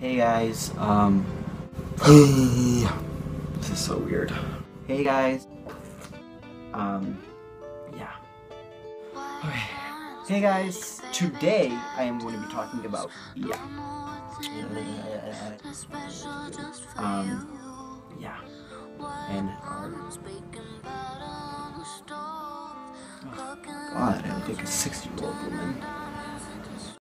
Hey guys, this is so weird. Hey guys, yeah. Okay. Hey guys, today I am going to be talking about, yeah. Yeah. And, oh God, I look like a 60-year-old woman.